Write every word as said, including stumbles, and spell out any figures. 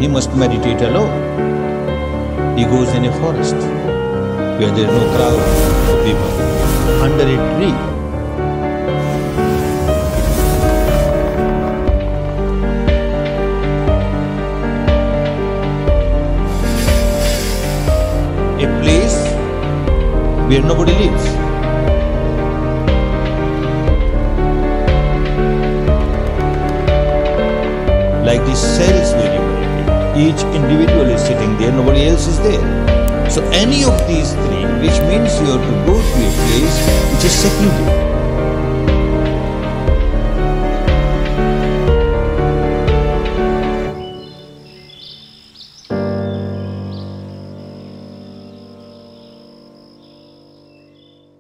must meditate alone. He goes in a forest where there is no crowd of people, under a tree. A place where nobody lives. Like these cells where you are, each individual is sitting there, nobody else is there. So any of these three, which means you have to go to a place which is secluded.